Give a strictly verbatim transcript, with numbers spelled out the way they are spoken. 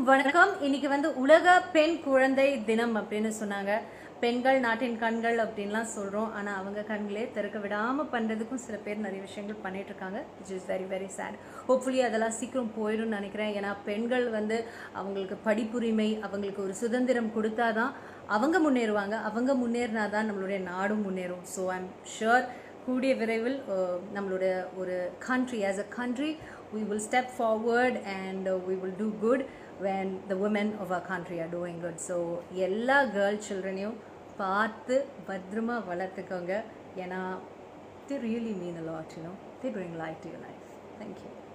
வணக்கம். இன்னைக்கு வந்து உலக பெண் குழந்தை தினம் அப்படின்னு சொன்னாங்க. பெண்கள் நாட்டின் கண்கள் அப்படின்லாம் சொல்றோம். ஆனா அவங்க கண்களே திறக்க விடாம பண்றதுக்கும் சில பேர் நிறைய விஷயங்கள் பண்ணிட்டு இருக்காங்க. which is very very sad. hopefully அதெல்லாம் சீக்கிரம் போயிடும்னு நினைக்கிறேன். ஏன்னா பெண்கள் வந்து அவங்களுக்கு படிப்புரிமை, அவங்களுக்கு ஒரு சுதந்திரம் கொடுத்தாதான் அவங்க முன்னேறுவாங்க. அவங்க முன்னேறினாதான் நம்மளுடைய நாடும் முன்னேறும். ஸோ ஐம் ஷுர் கூடிய விரைவில் நம்மளுடைய ஒரு country as a country we will step forward and uh, we will do good when the women of our country are doing good. So எல்லா girl childrenயும் பார்த்து பத்திரமா வளர்த்துக்கோங்க. ஏன்னா they really mean a lot, you know. They bring light to your life. Thank you.